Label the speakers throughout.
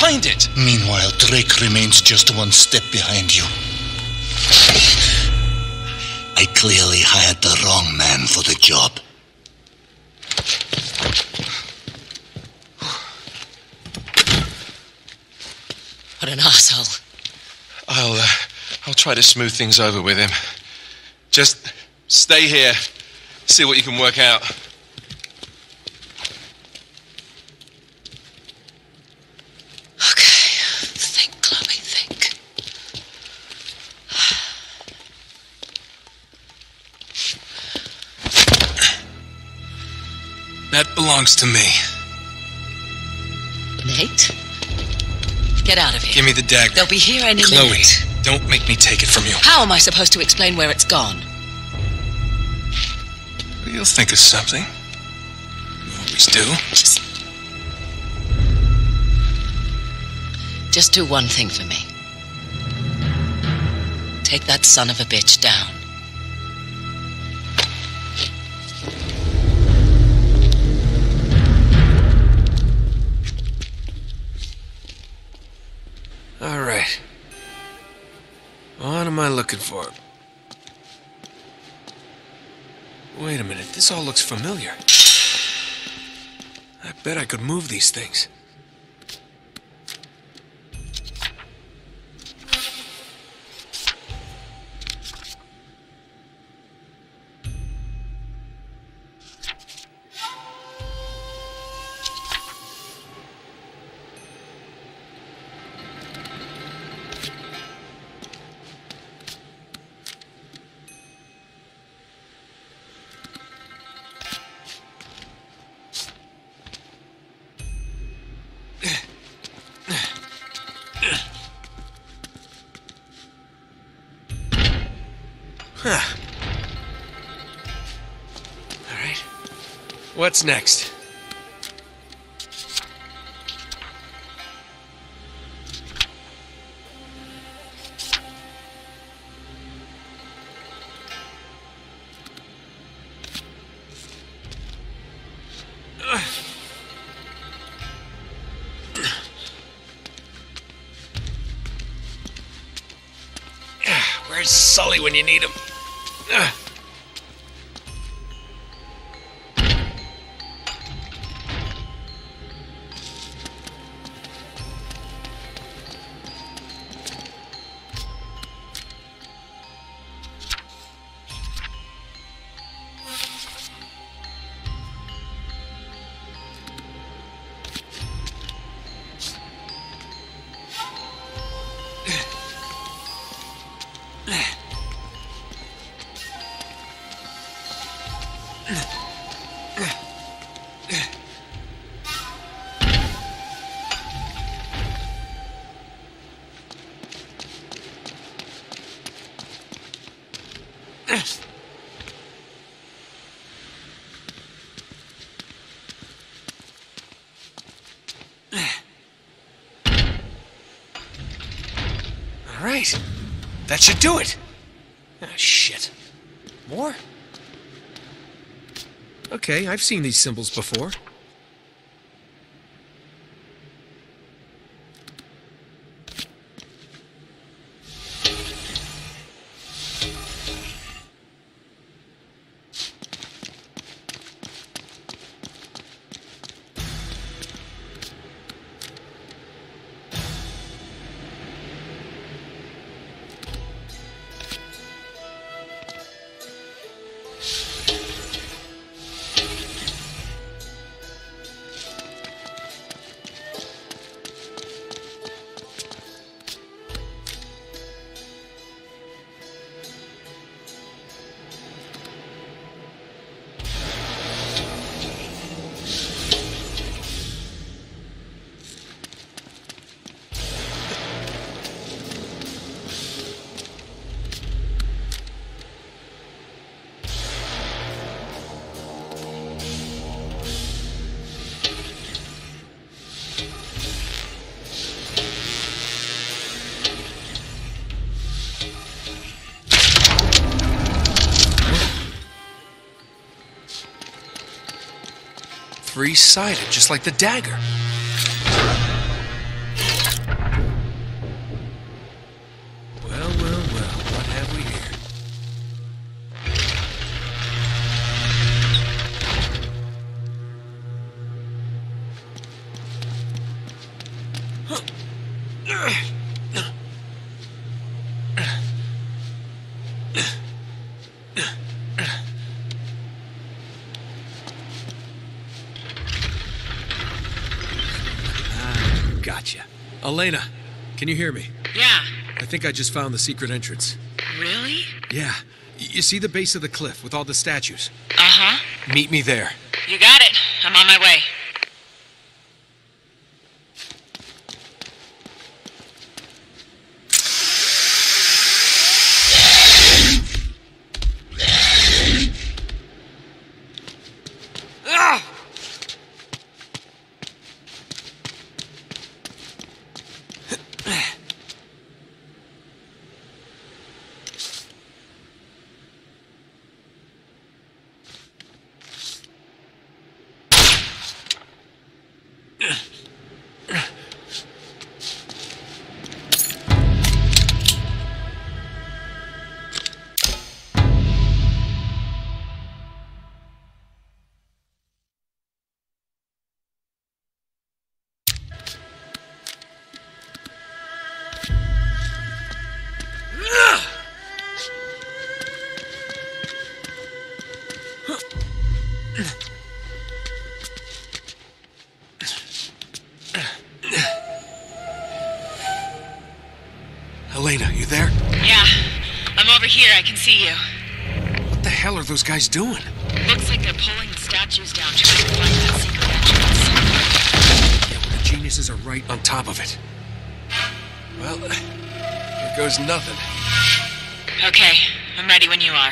Speaker 1: find it!
Speaker 2: Meanwhile, Drake remains just one step behind you. I clearly hired the wrong man for the job.
Speaker 3: What an arsehole.
Speaker 1: I'll try to smooth things over with him. Just stay here. See what you can work out.
Speaker 3: Okay. Think, Chloe, think.
Speaker 1: That belongs to me.
Speaker 3: Nate? Get out of here.
Speaker 1: Give me the dagger.
Speaker 3: They'll be here any
Speaker 1: Chloe,
Speaker 3: minute.
Speaker 1: don't make me take it from you.
Speaker 3: How am I supposed to explain where it's gone?
Speaker 1: You'll think of something. You always do.
Speaker 3: Just do one thing for me. Take that son of a bitch down.
Speaker 1: All right. What am I looking for? Wait a minute, this all looks familiar. I bet I could move these things. Huh. All right. What's next? Where's Sully when you need him? All right. That should do it. Ah, shit. More? Okay, I've seen these symbols before. Three-sided, just like the dagger.
Speaker 4: Gotcha. Elena, can you hear me?
Speaker 5: Yeah.
Speaker 4: I think I just found the secret entrance.
Speaker 5: Really?
Speaker 4: Yeah. You see the base of the cliff with all the statues?
Speaker 5: Uh-huh.
Speaker 4: Meet me there.
Speaker 5: You got it. I'm on my way.
Speaker 4: Elena, you there?
Speaker 5: Yeah. I'm over here. I can see you.
Speaker 4: What the hell are those guys doing?
Speaker 5: Looks like they're pulling the statues down trying to find that secret entrance.
Speaker 4: Yeah, well, the geniuses are right on top of it. Well, here goes nothing.
Speaker 5: Okay. I'm ready when you are.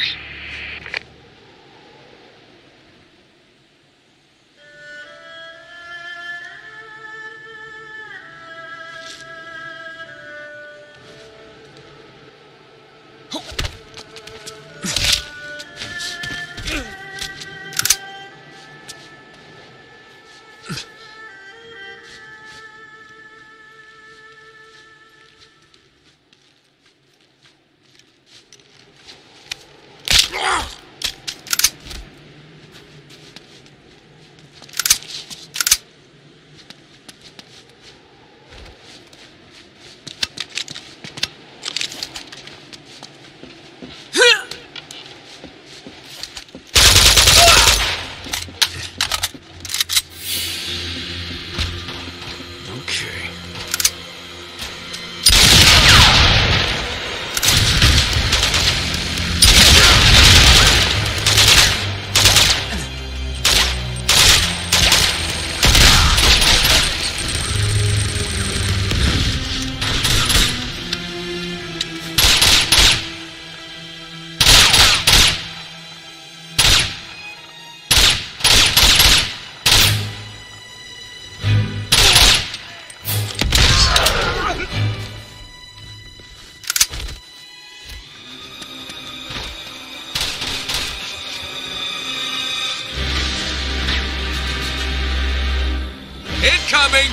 Speaker 4: Incoming!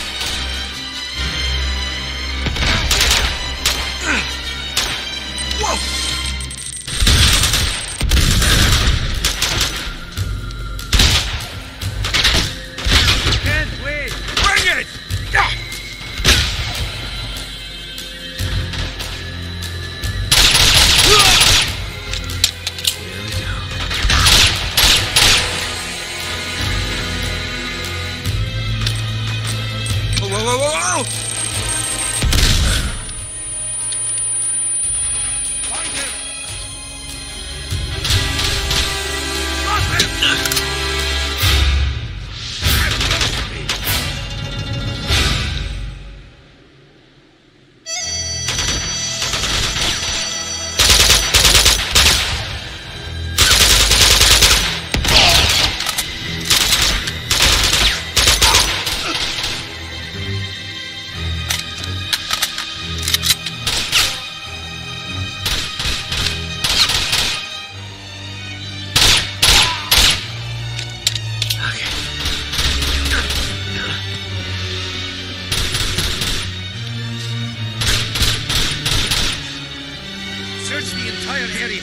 Speaker 4: Whoa! Can't wait! Bring it! Whoa! Find him! Drop him! Search the entire area.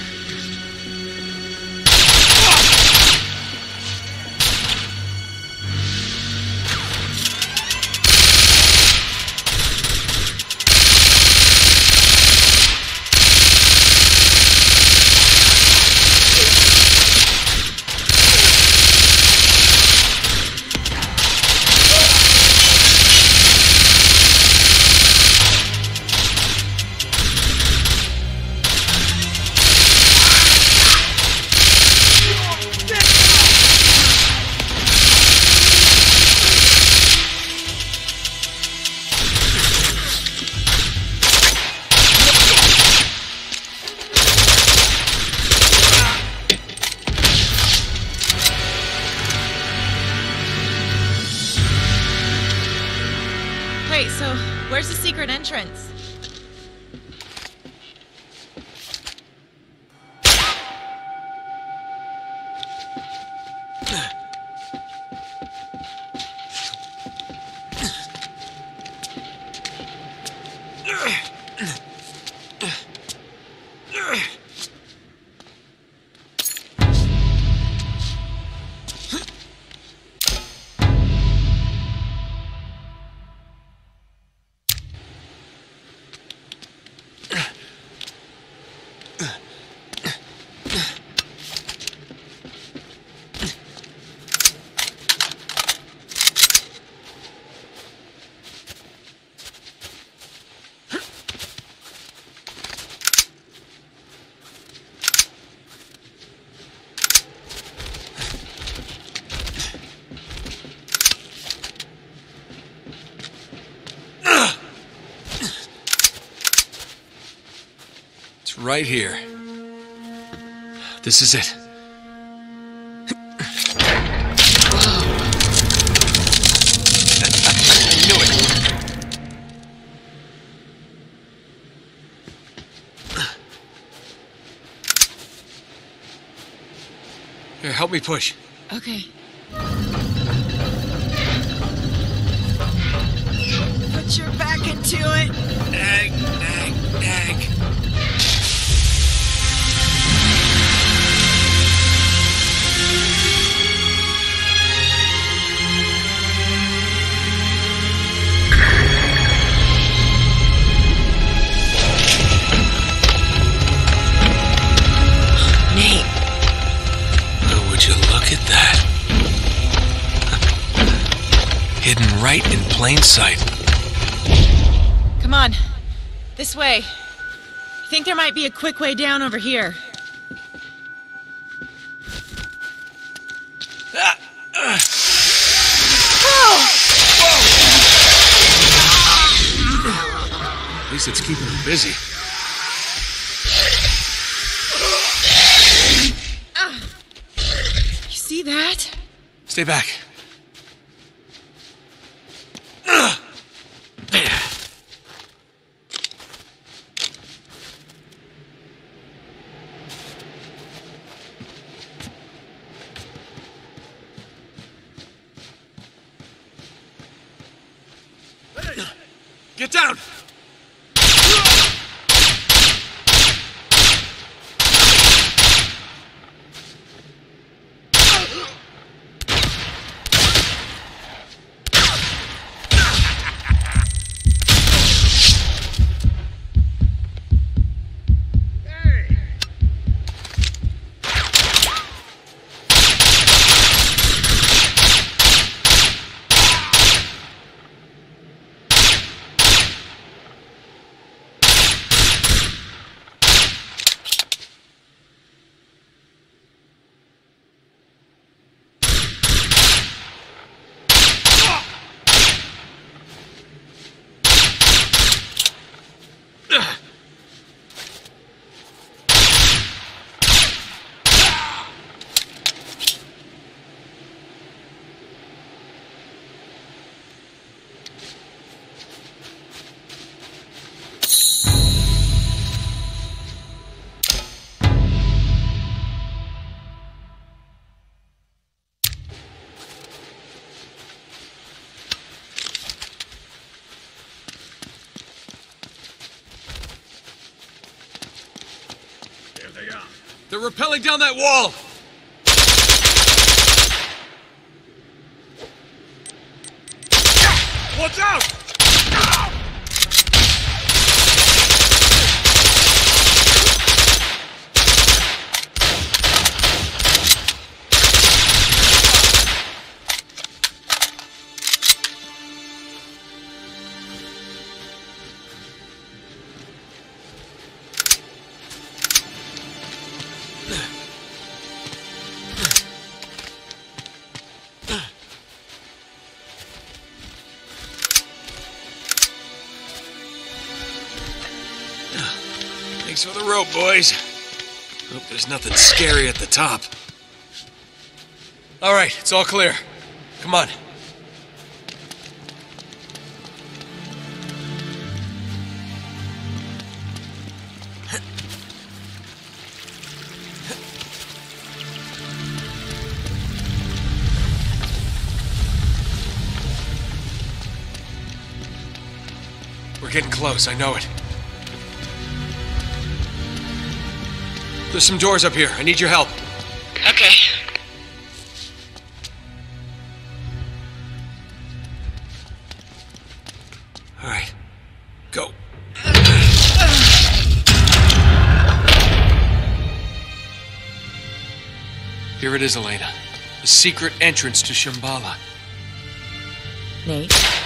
Speaker 6: where's the secret entrance?
Speaker 4: Right here. This is it. I knew it. Here, help me push.
Speaker 6: Okay. Put your back into it.
Speaker 4: Nag, nag, nag. Hidden right in plain sight.
Speaker 6: Come on. This way. I think there might be a quick way down over here.
Speaker 4: At least it's keeping him busy.
Speaker 6: You see that?
Speaker 4: Stay back. Get down! They're rappelling down that wall! Watch out! Thanks for the rope, boys. Hope there's nothing scary at the top. All right, it's all clear. Come on. getting close, I know it. There's some doors up here. I need your help.
Speaker 5: Okay.
Speaker 4: All right. Go. Here it is, Elena. The secret entrance to Shambhala.
Speaker 6: Nate?